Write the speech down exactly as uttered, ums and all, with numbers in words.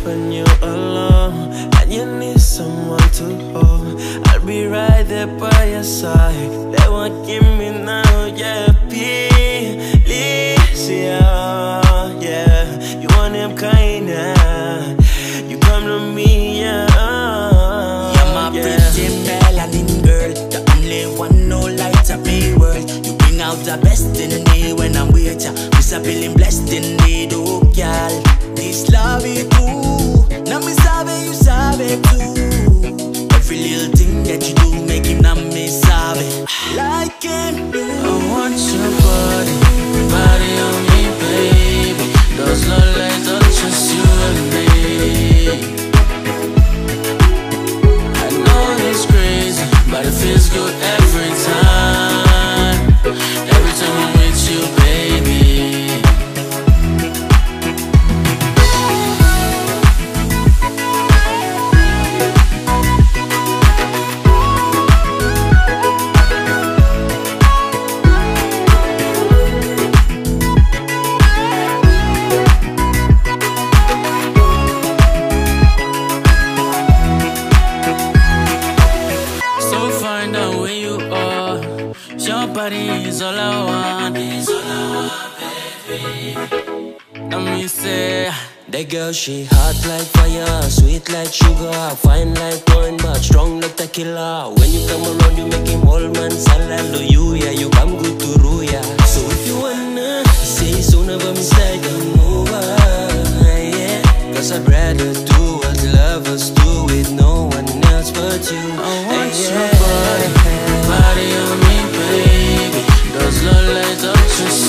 when you're alone and you need someone to hold. I'll be right there by your side. They won't give me now, yeah. Please, yeah, yeah. You want them kind, yeah. You come to me, yeah. You're my pretty melanin girl, the only one no light up me world. You bring out the best in me when I'm with ya. Miss a feeling blessed in me, do girl. This love it too. Now me sabe, you sabe too. Every little thing that you do make him not me sabe. Like him do. I want your body, body on me, baby. Those low lights are just you and me. I know it's crazy, but it feels good every time. Every time I'm with you, baby. Is all I want, is all I want, baby. Let me say, that girl, she hot like fire, sweet like sugar, fine like wine, but strong like tequila. When you come around, you make him whole man hallelujah. You come good to ruya. So if you wanna say sooner about me, say come over, yeah. Cause I'd rather do what lovers do with no one else but you. I want yeah. your body, body on me, baby. Those low lights are just